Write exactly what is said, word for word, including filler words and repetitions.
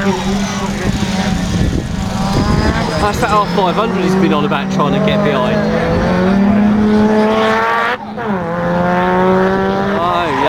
That's that R five hundred he's been on about trying to get behind.